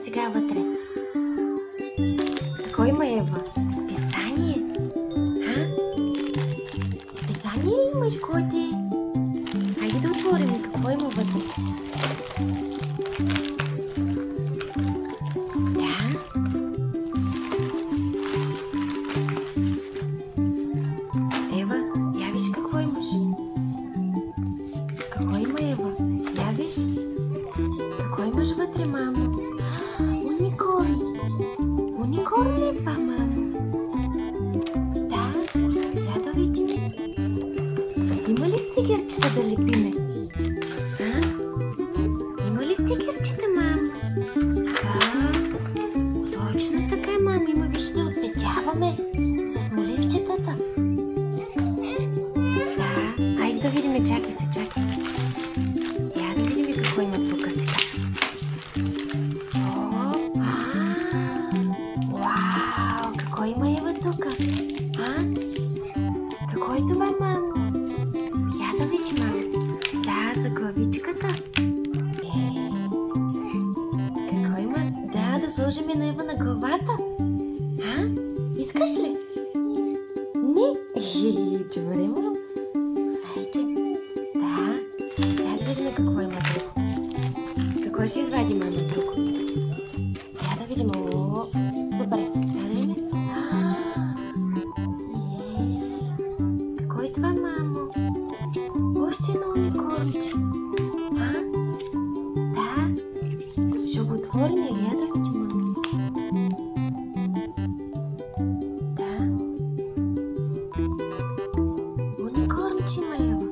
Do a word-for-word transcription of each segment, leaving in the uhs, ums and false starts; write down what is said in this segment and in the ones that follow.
сега вътре? Какво има, Ева? Списание? А? Списание ли имаш, коте? Хайде да отворим какво има вътре. Да. Ева, я виж какво имаш. Какво има, Ева? Я виж. Какво имаш вътре, мамо? Уникорн. Уникорн ли е това, мамо? Да, я да видим. Има ли стикерчета да лепиме? А? Има ли стикерчета, мамо? А, точно така, мамо. Има, виж, да оцветяваме с моливчетата. Да, айде да видим. Чакай се, чакай. Я да видим какво има тук сега. Вау, какво има, Ева, тук? А? Какво е това, мамо? Я да видим, мамо. Да, за главичката. Е, какво има? Да, да сложим на Ева на главата. А? Искаш ли? Не? Добре, мамо. Айде. Да. Я да видим какво има друго. Какво ще извади, мамо, друго? Я да видим. О, добре. Я да видим. Какво е това, мамо? Още едно уникорнче. А? Да. Ще го отворим или я да видим, мамо? Да. Уникорнче има, Ева.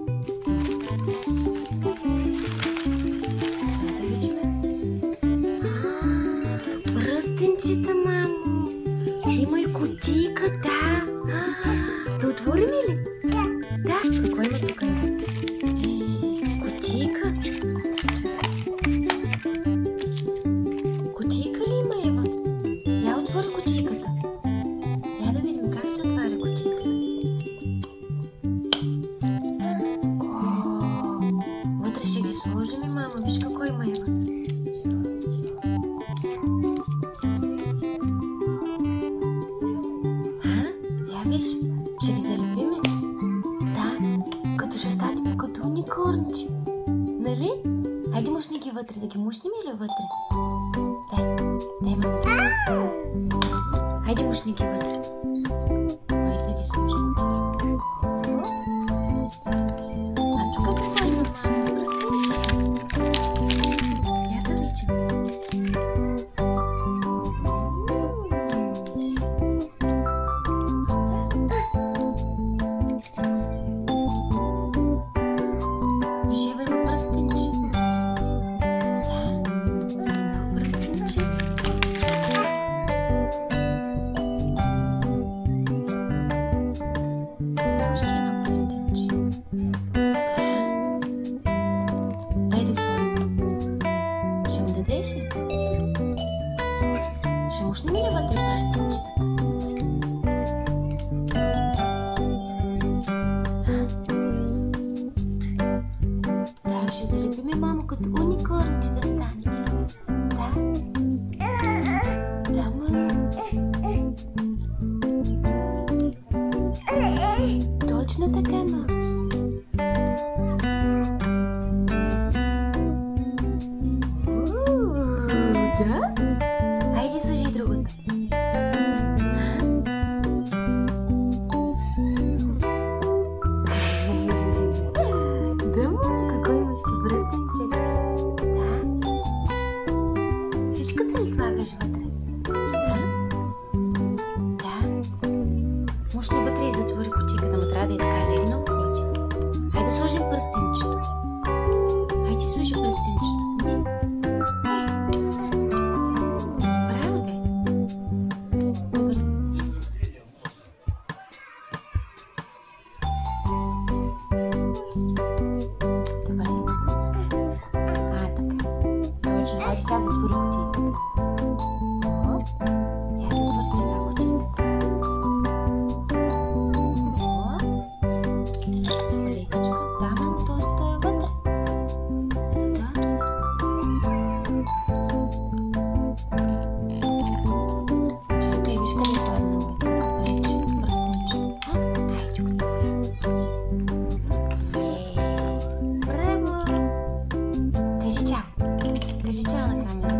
Пръстенчета, мамо. Има и кутийка, да. Да отворим ли? Да. Да. Какво има тук? Кутийка. Кутийка ли има, Ева? Я отвори кутийката. Я да видим как се отваря кутийката. О, вътре ще ги сложим, мамо. Виж какво има, Ева. Виж, ще ги залепиме. Да, като ще станем като уникорнче. Нали? Хайде мушни ги вътре, да ги мушнем или вътре? Дай, дай, мамо. Хайде мушни ги вътре. Хайде да ги сложим. А тук какво има, мамо? Пръстенче. Я да видим. Ще мушнем ли вътре пръстенчетата? Да, ще залепиме, мамо, като уникорнче да стане. Да. Да, мамо. Точно така, мамо. Да? Айде сложи другото. Да, мамо, какво имаш ти пръстенче? Да. Всичкото ли слагаш вътре? Да. Да. Мушни вътре и затвори кутийката, но трябва да е така легнал. Айде сложим пръстенчето. Айде сложи пръстенчето. Айде сега затвори кутийката. О, я затвори сега кутийката. О, лекичка. Да, мамо, той стои вътре. Да. Кажи чао на камерата.